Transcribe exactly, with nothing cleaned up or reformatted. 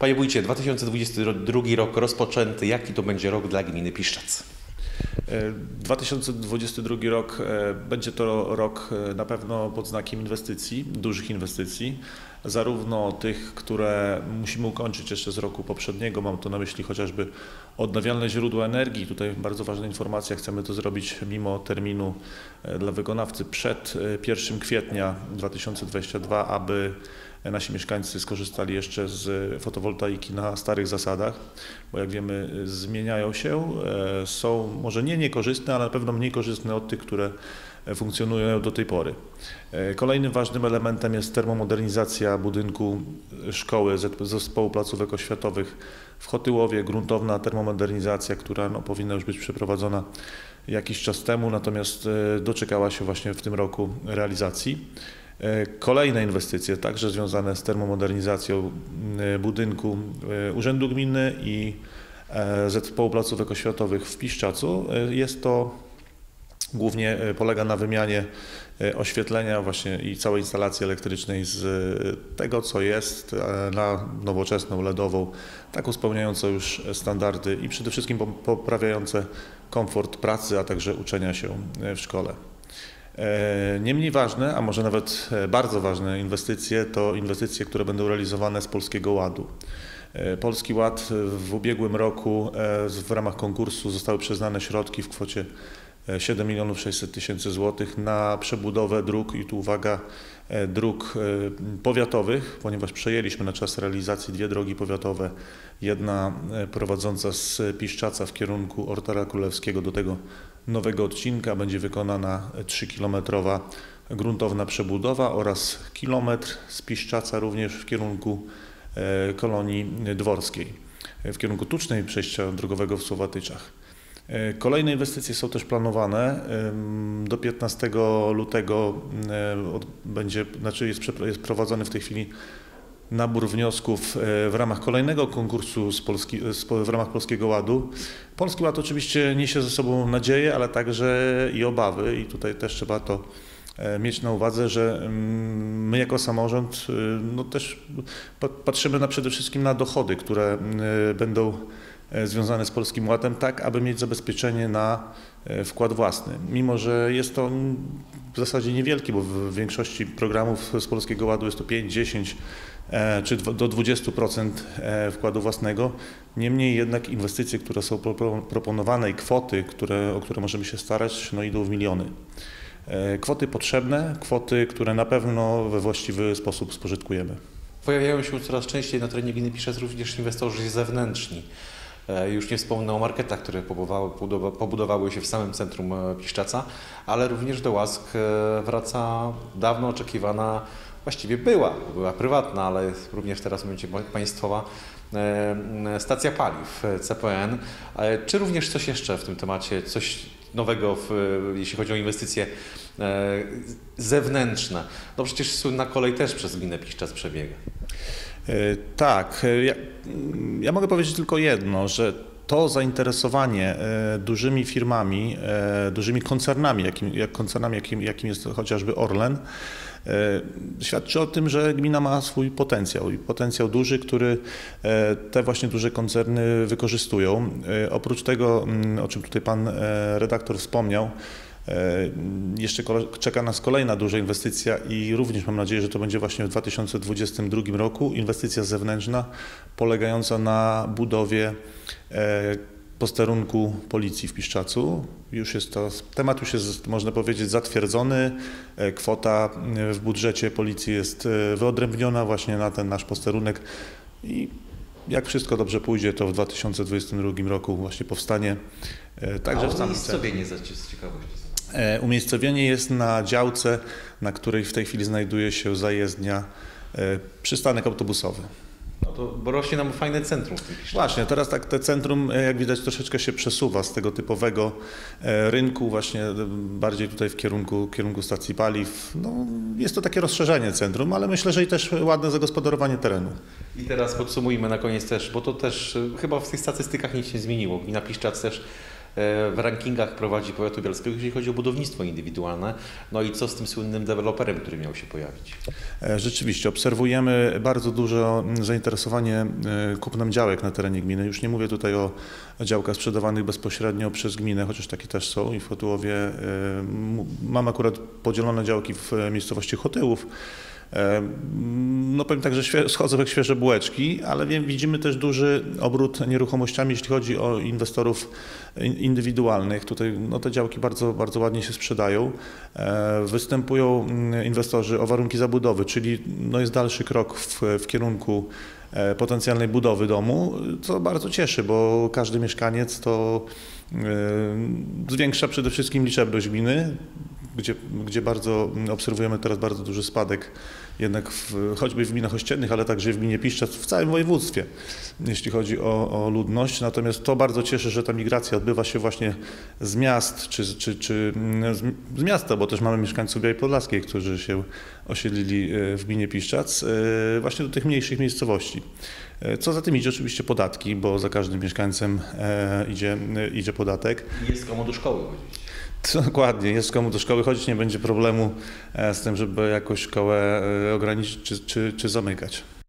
Panie wójcie, dwa tysiące dwudziesty drugi rok rozpoczęty. Jaki to będzie rok dla gminy Piszczec? dwa tysiące dwudziesty drugi rok będzie to rok na pewno pod znakiem inwestycji, dużych inwestycji, zarówno tych, które musimy ukończyć jeszcze z roku poprzedniego, mam tu na myśli chociażby odnawialne źródła energii. Tutaj bardzo ważna informacja, chcemy to zrobić mimo terminu dla wykonawcy przed pierwszym kwietnia dwa tysiące dwudziestego drugiego, aby nasi mieszkańcy skorzystali jeszcze z fotowoltaiki na starych zasadach, bo jak wiemy zmieniają się, są może nie niekorzystne, ale na pewno mniej korzystne od tych, które funkcjonują do tej pory. Kolejnym ważnym elementem jest termomodernizacja budynku szkoły Zespołu Placówek Oświatowych w Chotyłowie, gruntowna termomodernizacja, która no, powinna już być przeprowadzona jakiś czas temu, natomiast doczekała się właśnie w tym roku realizacji. Kolejne inwestycje, także związane z termomodernizacją budynku Urzędu Gminy i Zespołu Placówek Oświatowych w Piszczacu. Jest to głównie polega na wymianie oświetlenia właśnie i całej instalacji elektrycznej z tego, co jest, na nowoczesną, el e dową, taką spełniającą już standardy i przede wszystkim poprawiające komfort pracy, a także uczenia się w szkole. Nie mniej ważne, a może nawet bardzo ważne inwestycje to inwestycje, które będą realizowane z Polskiego Ładu. Polski Ład w ubiegłym roku w ramach konkursu zostały przyznane środki w kwocie siedem milionów sześćset tysięcy złotych na przebudowę dróg i tu uwaga, dróg powiatowych, ponieważ przejęliśmy na czas realizacji dwie drogi powiatowe. Jedna prowadząca z Piszczaca w kierunku Ortara Królewskiego do tego nowego odcinka będzie wykonana trzykilometrowa gruntowna przebudowa oraz kilometr z Piszczaca również w kierunku Kolonii Dworskiej, w kierunku Tucznej przejścia drogowego w Słowatyczach. Kolejne inwestycje są też planowane. Do piętnastego lutego będzie, znaczy jest, jest prowadzony w tej chwili nabór wniosków w ramach kolejnego konkursu z Polski, w ramach Polskiego Ładu. Polski Ład oczywiście niesie ze sobą nadzieję, ale także i obawy i tutaj też trzeba to mieć na uwadze, że my jako samorząd no też patrzymy na przede wszystkim na dochody, które będą związane z Polskim Ładem, tak aby mieć zabezpieczenie na wkład własny. Mimo że jest to w zasadzie niewielki, bo w większości programów z Polskiego Ładu jest to pięć, dziesięć czy do dwudziestu procent wkładu własnego. Niemniej jednak inwestycje, które są proponowane i kwoty, które, o które możemy się starać, no idą w miliony. Kwoty potrzebne, kwoty, które na pewno we właściwy sposób spożytkujemy. Pojawiają się coraz częściej na terenie gminy Piszczec również inwestorzy zewnętrzni. Już nie wspomnę o marketach, które pobudowały się w samym centrum Piszczeca, ale również do łask wraca dawno oczekiwana, właściwie była, była prywatna, ale również teraz będzie państwowa stacja paliw C P N. Czy również coś jeszcze w tym temacie, coś nowego, w, jeśli chodzi o inwestycje zewnętrzne? No przecież słynna kolej też przez gminę Piszczec przebiega. Tak, ja, ja mogę powiedzieć tylko jedno, że to zainteresowanie dużymi firmami, dużymi koncernami, jakim, jak koncernami jakim, jakim jest chociażby Orlen, świadczy o tym, że gmina ma swój potencjał i potencjał duży, który te właśnie duże koncerny wykorzystują. Oprócz tego, o czym tutaj pan redaktor wspomniał, jeszcze czeka nas kolejna duża inwestycja i również mam nadzieję, że to będzie właśnie w dwa tysiące dwudziestym drugim roku inwestycja zewnętrzna polegająca na budowie posterunku policji w Piszczacu. Już jest to, temat już jest, można powiedzieć, zatwierdzony. Kwota w budżecie policji jest wyodrębniona właśnie na ten nasz posterunek i jak wszystko dobrze pójdzie, to w dwa tysiące dwudziestym drugim roku właśnie powstanie także w samym centrum. Umiejscowienie z ciekawości. Umiejscowienie jest na działce, na której w tej chwili znajduje się zajezdnia, przystanek autobusowy. No to, bo rośnie nam fajne centrum w tym Piszczecu. Właśnie, teraz tak te centrum, jak widać, troszeczkę się przesuwa z tego typowego rynku właśnie bardziej tutaj w kierunku, kierunku stacji paliw. No, jest to takie rozszerzenie centrum, ale myślę, że i też ładne zagospodarowanie terenu. I teraz podsumujmy na koniec też, bo to też chyba w tych statystykach nic się nie zmieniło. Gmina Piszczec też w rankingach prowadzi powiatu bielskiego, jeśli chodzi o budownictwo indywidualne. No i co z tym słynnym deweloperem, który miał się pojawić? Rzeczywiście, obserwujemy bardzo duże zainteresowanie kupnem działek na terenie gminy. Już nie mówię tutaj o działkach sprzedawanych bezpośrednio przez gminę, chociaż takie też są i w Chotyłowie mam akurat podzielone działki w miejscowości Chotyłów. No powiem tak, że schodzą jak świeże bułeczki, ale wiem, widzimy też duży obrót nieruchomościami, jeśli chodzi o inwestorów indywidualnych. Tutaj no, te działki bardzo, bardzo ładnie się sprzedają. Występują inwestorzy o warunki zabudowy, czyli no, jest dalszy krok w, w kierunku potencjalnej budowy domu, co bardzo cieszy, bo każdy mieszkaniec to zwiększa przede wszystkim liczebność gminy, gdzie, gdzie bardzo obserwujemy teraz bardzo duży spadek jednak w, choćby w gminach ościennych, ale także w gminie Piszczec, w całym województwie, jeśli chodzi o, o ludność. Natomiast to bardzo cieszy, że ta migracja odbywa się właśnie z miast, czy, czy, czy z miasta, bo też mamy mieszkańców Białej Podlaskiej, którzy się osiedlili w gminie Piszczec, właśnie do tych mniejszych miejscowości. Co za tym idzie oczywiście podatki, bo za każdym mieszkańcem idzie, idzie podatek. Jest komu do szkoły chodzić. Dokładnie, jest komu do szkoły chodzić, nie będzie problemu z tym, żeby jakąś szkołę ograniczyć czy, czy, czy zamykać.